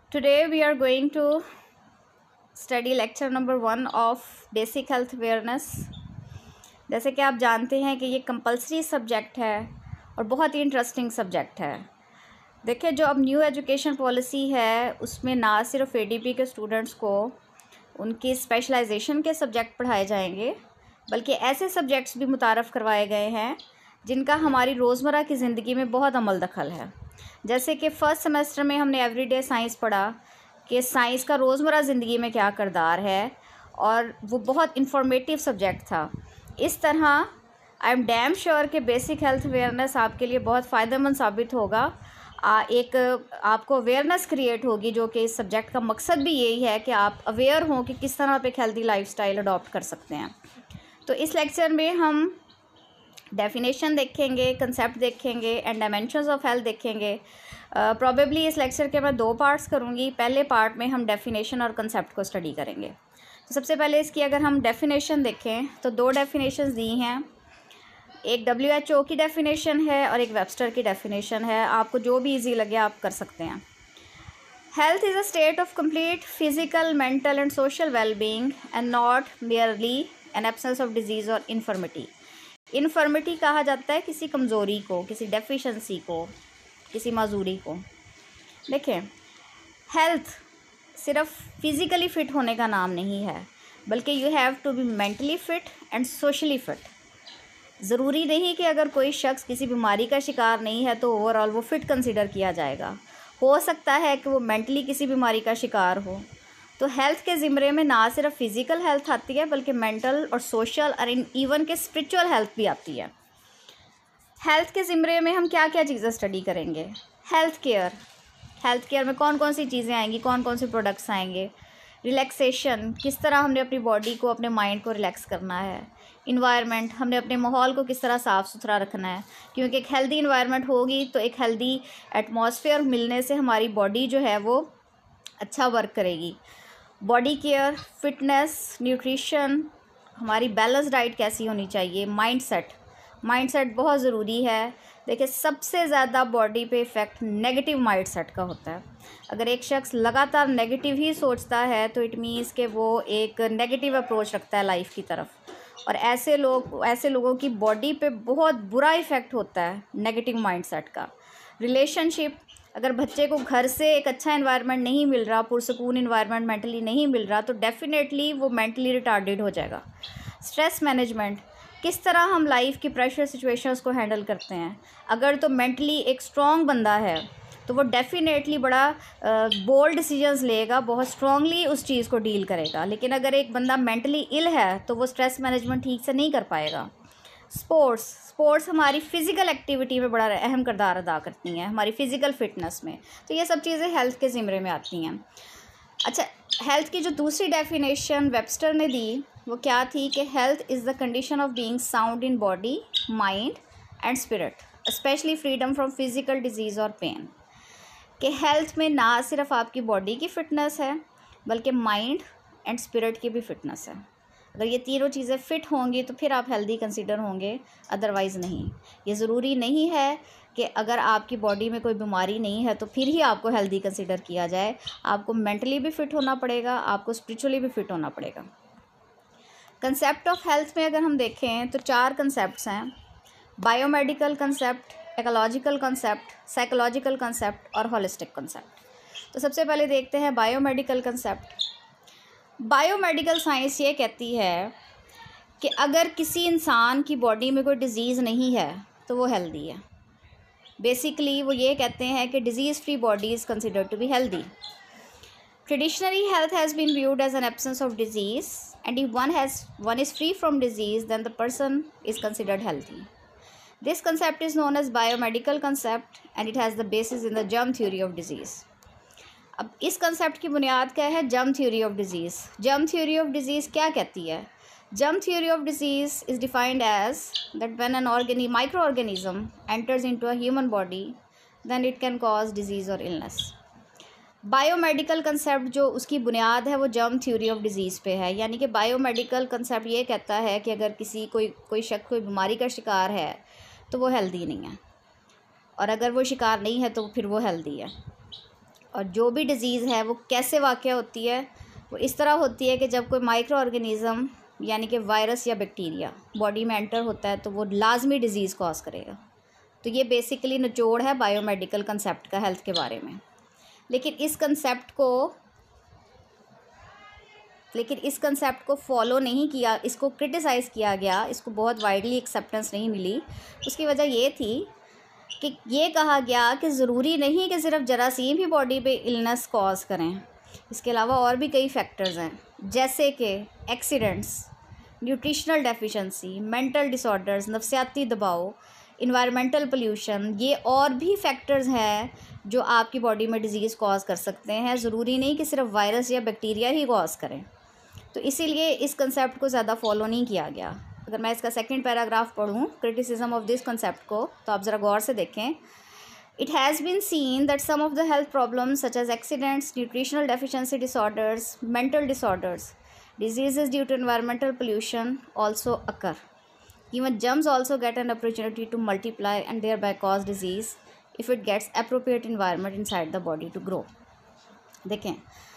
Today we are going to study lecture number 1 of basic health awareness। जैसे कि आप जानते हैं कि ये कंपलसरी सब्जेक्ट है और बहुत ही इंटरेस्टिंग सब्जेक्ट है। देखिए, जो अब न्यू एजुकेशन पॉलिसी है उसमें ना सिर्फ एडीपी के स्टूडेंट्स को उनकी स्पेशलाइजेशन के सब्जेक्ट पढ़ाए जाएंगे, बल्कि ऐसे सब्जेक्ट्स भी मुतारफ़ करवाए गए हैं जिनका हमारी रोज़मर्रा की ज़िंदगी में बहुत अमल दखल है। जैसे कि फ़र्स्ट सेमेस्टर में हमने एवरीडे साइंस पढ़ा कि साइंस का रोज़मर्रा ज़िंदगी में क्या किरदार है, और वो बहुत इंफॉर्मेटिव सब्जेक्ट था। इस तरह आई एम डैम श्योर कि बेसिक हेल्थ अवेयरनेस आपके लिए बहुत फ़ायदेमंद साबित होगा। एक आपको अवेयरनेस क्रिएट होगी, जो कि इस सब्जेक्ट का मकसद भी यही है कि आप अवेयर हों कि किस तरह आप एक हेल्दी लाइफस्टाइल अडॉप्ट कर सकते हैं। तो इस लेक्चर में हम डेफिनेशन देखेंगे, कंसेप्ट देखेंगे एंड डायमेंशंस ऑफ हेल्थ देखेंगे। प्रॉबेबली इस लेक्चर के मैं 2 पार्ट्स करूँगी। पहले पार्ट में हम डेफिनेशन और कंसेप्ट को स्टडी करेंगे। तो सबसे पहले इसकी अगर हम डेफिनेशन देखें तो 2 डेफिनेशंस दी हैं। एक WHO की डेफिनेशन है और एक वेबस्टर की डेफिनेशन है। आपको जो भी ईजी लगे आप कर सकते हैं। Health is a state of complete physical, mental and social wellbeing and not merely an absence of disease और इन्फर्मिटी। इन्फर्मिटी कहा जाता है किसी कमज़ोरी को, किसी डेफिशिएंसी को, किसी माजूरी को। देखें, हेल्थ सिर्फ फिज़िकली फ़िट होने का नाम नहीं है, बल्कि you have to be mentally fit and socially fit. ज़रूरी नहीं कि अगर कोई शख्स किसी बीमारी का शिकार नहीं है तो ओवरऑल वो फ़िट कंसिडर किया जाएगा। हो सकता है कि वो मेंटली किसी बीमारी का शिकार हो। तो हेल्थ के ज़िम्रे में ना सिर्फ फ़िज़िकल हेल्थ आती है, बल्कि मेंटल और सोशल और इवन के स्पिरिचुअल हेल्थ भी आती है। हेल्थ के ज़िम्रे में हम क्या क्या चीज़ें स्टडी करेंगे? हेल्थ केयर में कौन कौन सी चीज़ें आएंगी, कौन कौन से प्रोडक्ट्स आएंगे। रिलैक्सेशन, किस तरह हमने अपनी बॉडी को, अपने माइंड को रिलैक्स करना है। इन्वायरमेंट, हमने अपने माहौल को किस तरह साफ़ सुथरा रखना है, क्योंकि एक हेल्दी इन्वायरमेंट होगी तो एक हेल्दी एटमॉस्फेयर मिलने से हमारी बॉडी जो है वो अच्छा वर्क करेगी। बॉडी केयर, फिटनेस, न्यूट्रिशन, हमारी बैलेंस डाइट कैसी होनी चाहिए। माइंडसेट बहुत ज़रूरी है। देखिए, सबसे ज़्यादा बॉडी पे इफ़ेक्ट नेगेटिव माइंडसेट का होता है। अगर एक शख्स लगातार नेगेटिव ही सोचता है तो इट मीन्स कि वो एक नेगेटिव अप्रोच रखता है लाइफ की तरफ, और ऐसे लोगों की बॉडी पे बहुत बुरा इफ़ेक्ट होता है नेगेटिव माइंडसेट का। रिलेशनशिप, अगर बच्चे को घर से एक अच्छा एनवायरनमेंट नहीं मिल रहा, पुरसकून एनवायरनमेंट मेंटली नहीं मिल रहा, तो डेफिनेटली वो मेंटली रिटार्डेड हो जाएगा। स्ट्रेस मैनेजमेंट, किस तरह हम लाइफ की प्रेशर सिचुएशंस को हैंडल करते हैं। अगर तो मेंटली एक स्ट्रॉन्ग बंदा है तो वो डेफिनेटली बड़ा बोल्ड डिसीजंस लेगा, बहुत स्ट्रांगली उस चीज़ को डील करेगा। लेकिन अगर एक बंदा मेंटली इल है तो वो स्ट्रेस मैनेजमेंट ठीक से नहीं कर पाएगा। स्पोर्ट्स हमारी फ़िज़िकल एक्टिविटी में बड़ा अहम किरदार अदा करती हैं, हमारी फ़िज़िकल फ़िटनेस में। तो ये सब चीज़ें हेल्थ के ज़िम्रे में आती हैं। अच्छा, हेल्थ की जो दूसरी डेफिनेशन वेबस्टर ने दी वो क्या थी कि health is the condition of being sound in body, mind and spirit, specially freedom from physical disease और पेन। कि हेल्थ में ना सिर्फ आपकी बॉडी की फ़िटनेस है, बल्कि माइंड एंड स्पिरिट की भी फ़िटनेस है। अगर ये तीनों चीज़ें फ़िट होंगी तो फिर आप हेल्दी कंसीडर होंगे, अदरवाइज़ नहीं। ये ज़रूरी नहीं है कि अगर आपकी बॉडी में कोई बीमारी नहीं है तो फिर ही आपको हेल्दी कंसीडर किया जाए। आपको मेंटली भी फ़िट होना पड़ेगा, आपको स्पिरिचुअली भी फ़िट होना पड़ेगा। कंसेप्ट ऑफ हेल्थ में अगर हम देखें तो 4 कंसेप्ट्स हैं: biomedical concept, ecological concept, psychological concept और होलिस्टिक कंसेप्ट। तो सबसे पहले देखते हैं बायोमेडिकल कंसेप्ट। बायोमेडिकल साइंस ये कहती है कि अगर किसी इंसान की बॉडी में कोई डिज़ीज़ नहीं है तो वो हेल्दी है। बेसिकली वो ये कहते हैं कि disease free body is considered to be healthy. Traditionally, health has been viewed as an absence of disease, and if one is free from disease, then the person is considered healthy. This concept is known as biomedical concept, and it has the basis in the germ theory of disease. अब इस concept की बुनियाद क्या है? Germ theory of disease. Germ theory of disease क्या कहती है? Germ theory of disease is defined as that when an microorganism enters into a human body, then it can cause disease और illness. Biomedical concept जो उसकी बुनियाद है वो germ theory of disease पे है। यानी कि बायोमेडिकल कंसेप्ट ये कहता है कि अगर कोई शख्स कोई बीमारी का शिकार है तो वो हेल्दी नहीं है, और अगर वो शिकार नहीं है तो फिर वो हेल्दी है। और जो भी डिज़ीज़ है वो कैसे वाक़या होती है, वो इस तरह होती है कि जब कोई माइक्रो ऑर्गेनिज़म यानी कि वायरस या बैक्टीरिया बॉडी में एंटर होता है तो वो लाजमी डिज़ीज़ कॉज करेगा। तो ये बेसिकली निचोड़ है बायोमेडिकल कंसेप्ट का हेल्थ के बारे में। लेकिन इस कंसेप्ट को फॉलो नहीं किया, इसको क्रिटिसाइज़ किया गया, इसको बहुत वाइडली एक्सेप्टेंस नहीं मिली। उसकी वजह ये थी कि ये कहा गया कि ज़रूरी नहीं कि सिर्फ जरासीम ही बॉडी पे इलनेस कॉज करें, इसके अलावा और भी कई फैक्टर्स हैं, जैसे कि accidents, nutritional deficiency, mental disorders, नफसियाती दबाव, इन्वायरमेंटल पोल्यूशन, ये और भी फैक्टर्स हैं जो आपकी बॉडी में डिज़ीज़ कॉज कर सकते हैं। ज़रूरी नहीं कि सिर्फ वायरस या बैक्टीरिया ही कॉज करें। तो इसीलिए इस कंसेप्ट को ज़्यादा फॉलो नहीं किया गया। अगर मैं इसका सेकंड पैराग्राफ पढ़ूँ क्रिटिसिज्म ऑफ दिस कंसेप्ट को, तो आप ज़रा गौर से देखें। It has been seen that some of the health problems such as accidents, nutritional deficiency disorders, mental disorders, diseases due to environmental pollution also occur. Even germs also get an opportunity to multiply and thereby cause disease if it gets appropriate environment inside the body to grow. देखें,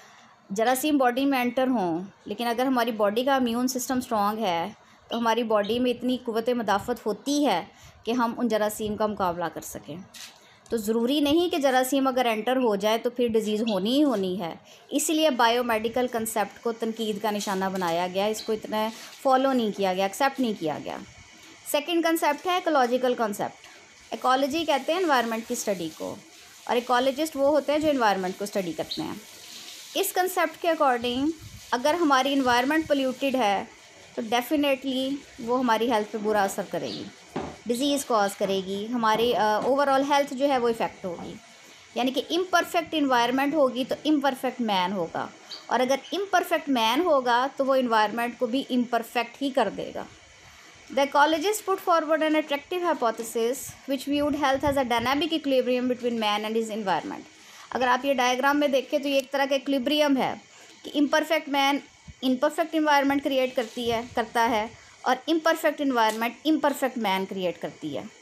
जरासीम body में enter हों, लेकिन अगर हमारी body का immune system strong है तो हमारी बॉडी में इतनी कुव्वत मदाफ़त होती है कि हम उन जरासीम का मुकाबला कर सकें। तो ज़रूरी नहीं कि जरासीम अगर एंटर हो जाए तो फिर डिज़ीज़ होनी ही होनी है। इसीलिए बायोमेडिकल कंसेप्ट को तनकीद का निशाना बनाया गया, इसको इतना फॉलो नहीं किया गया, एक्सेप्ट नहीं किया गया। सेकंड कंसेप्ट है इकोलॉजिकल कंसेप्ट। इकोलॉजी कहते हैं एनवायरनमेंट की स्टडी को, और इकोलॉजिस्ट वो होते हैं जो एनवायरनमेंट को स्टडी करते हैं। इस कंसेप्ट के अकॉर्डिंग अगर हमारी इन्वायरमेंट पोल्यूटेड है तो डेफिनेटली वो हमारी हेल्थ पे बुरा असर करेगी, डिज़ीज़ कॉज करेगी, हमारी ओवरऑल हेल्थ जो है वो इफ़ेक्ट होगी। यानी कि इम्परफेक्ट इन्वायरमेंट होगी तो इम्परफेक्ट मैन होगा, और अगर इम्परफेक्ट मैन होगा तो वो इन्वायरमेंट को भी इम्परफेक्ट ही कर देगा। The ecologist put forward an attractive hypothesis which viewed health as a dynamic equilibrium between man and his environment. अगर आप ये डायग्राम में देखें तो ये एक तरह का इक्विलिब्रियम है कि imperfect man imperfect environment create करता है और imperfect environment imperfect man create करती है।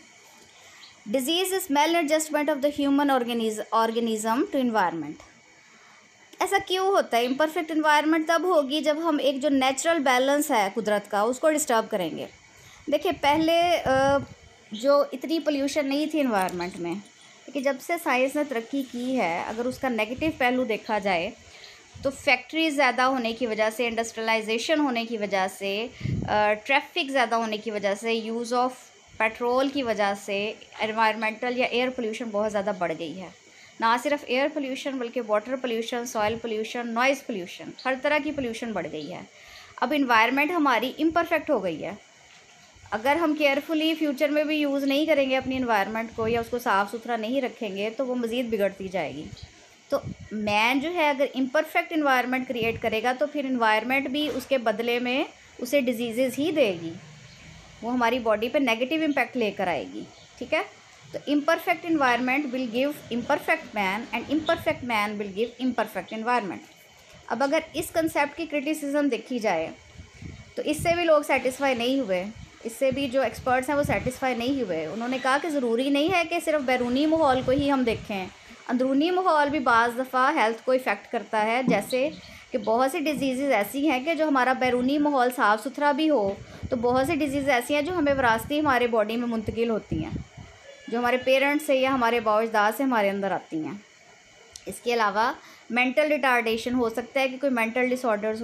Disease is maladjustment of the human organism to environment. ऐसा क्यों होता है? इम्परफेक्ट इन्वायरमेंट तब होगी जब हम एक जो नेचुरल बैलेंस है कुदरत का उसको डिस्टर्ब करेंगे। देखिए, पहले जो इतनी पोल्यूशन नहीं थी इन्वायरमेंट में, लेकिन जब से साइंस ने तरक्की की है, अगर उसका नेगेटिव पहलू देखा जाए तो फैक्ट्रीज ज़्यादा होने की वजह से, इंडस्ट्रियलाइजेशन होने की वजह से, ट्रैफिक ज़्यादा होने की वजह से, यूज़ ऑफ पेट्रोल की वजह से एनवायरमेंटल या एयर पोल्यूशन बहुत ज़्यादा बढ़ गई है। ना सिर्फ एयर पोल्यूशन बल्कि water pollution, soil pollution, noise pollution, हर तरह की पोल्यूशन बढ़ गई है। अब इन्वायरमेंट हमारी इम्परफेक्ट हो गई है। अगर हम केयरफुली फ्यूचर में भी यूज़ नहीं करेंगे अपनी इन्वायरमेंट को या उसको साफ़ सुथरा नहीं रखेंगे तो वो मज़ीद बिगड़ती जाएगी। तो मैन जो है अगर इम्परफेक्ट इन्वायरमेंट क्रिएट करेगा तो फिर इन्वायरमेंट भी उसके बदले में उसे डिजीज़ ही देगी, वो हमारी बॉडी पे नेगेटिव इम्पैक्ट लेकर आएगी। ठीक है, तो imperfect environment will give imperfect man and imperfect man will give imperfect environment. अब अगर इस कंसेप्ट की क्रिटिसिज्म देखी जाए तो इससे भी लोग सेटिस्फाई नहीं हुए, इससे भी जो एक्सपर्ट्स हैं वो सेटिस्फाई नहीं हुए। उन्होंने कहा कि ज़रूरी नहीं है कि सिर्फ बैरूनी माहौल को ही हम देखें, अंदरूनी माहौल भी बाज़ दफ़ा हेल्थ को इफ़ेक्ट करता है। जैसे कि बहुत सी डिजीज़ ऐसी हैं कि जो हमारा बैरूनी माहौल साफ़ सुथरा भी हो तो बहुत सी डिजीज़ ऐसी हैं जो हमें विरासती हमारे बॉडी में मुंतकिल होती हैं, जो हमारे पेरेंट्स से या हमारे बाओ-अजदाद से हमारे अंदर आती हैं। इसके अलावा मेंटल रिटार्डेशन हो सकता है कि कोई मेंटल डिसऑर्डर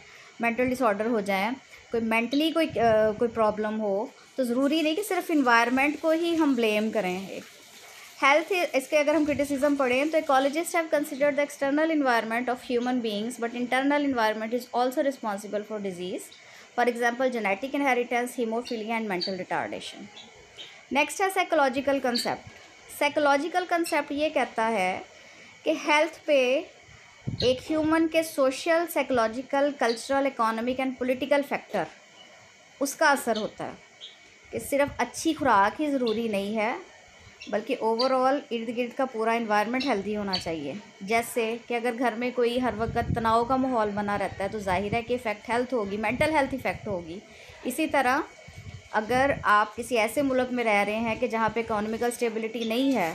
हो जाए, कोई मेंटली कोई प्रॉब्लम हो, तो ज़रूरी नहीं कि सिर्फ इन्वायरमेंट को ही हम ब्लेम करें। हेल्थ, इसके अगर हम क्रिटिसिज्म पढ़ें तो ecologist have considered the external environment of human beings but internal environment is also responsible for disease, for example genetic inheritance, haemophilia and mental retardation. Next है साइकोलॉजिकल कंसेप्ट। साइकोलॉजिकल कंसेप्ट ये कहता है कि health पे एक human के social, psychological, cultural, economic and political factor उसका असर होता है, कि सिर्फ अच्छी खुराक ही ज़रूरी नहीं है बल्कि ओवरऑल इर्द गिर्द का पूरा इन्वायरमेंट हेल्दी होना चाहिए। जैसे कि अगर घर में कोई हर वक्त तनाव का माहौल बना रहता है तो जाहिर है कि इफ़ेक्ट हेल्थ होगी, मेंटल हेल्थ इफ़ेक्ट होगी। इसी तरह अगर आप किसी ऐसे मुल्क में रह रहे हैं कि जहाँ पे इकोनॉमिकल स्टेबिलिटी नहीं है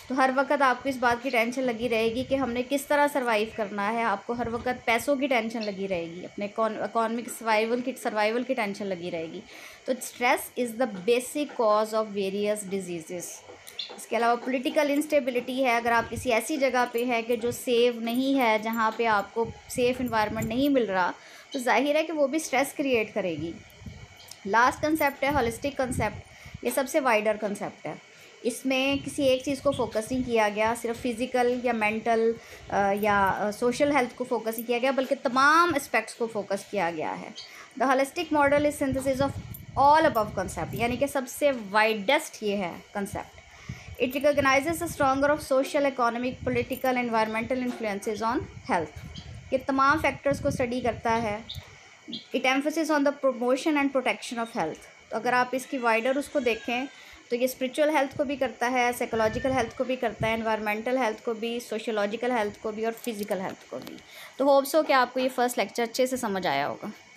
तो हर वक्त आपको इस बात की टेंशन लगी रहेगी कि हमने किस तरह सर्वाइव करना है, आपको हर वक्त पैसों की टेंशन लगी रहेगी, अपने इकोनॉमिक सर्वाइवल की टेंशन लगी रहेगी। तो stress is the basic cause of various disease. इसके अलावा पॉलिटिकल इंस्टेबिलिटी है, अगर आप किसी ऐसी जगह पे है कि जो सेफ नहीं है, जहाँ पे आपको सेफ़ इन्वायरमेंट नहीं मिल रहा, तो जाहिर है कि वो भी स्ट्रेस क्रिएट करेगी। लास्ट कंसेप्ट है होलिस्टिक कंसेप्ट। ये सबसे वाइडर कंसेप्ट है, इसमें किसी एक चीज़ को फोकस नहीं किया गया, सिर्फ फिज़िकल या मेंटल या सोशल हेल्थ को फोकस नहीं किया गया, बल्कि तमाम एस्पेक्ट्स को फोकस किया गया है। The holistic model is synthesis of all above concept, यानी कि सबसे वाइडेस्ट ये है concept. It recognises the stronger of social, economic, political, environmental influences on health. ये तमाम फैक्टर्स को स्टडी करता है। It emphasis on the promotion and protection of health. तो अगर आप इसकी वाइडर उसको देखें तो ये स्पिरिचुअल हेल्थ को भी करता है, साइकोलॉजिकल हेल्थ को भी करता है, एनवायरमेंटल हेल्थ को भी, सोशियोलॉजिकल हेल्थ को भी और फिज़िकल हेल्थ को भी। तो होप्स हो कि आपको ये फर्स्ट लेक्चर अच्छे से समझ आया होगा।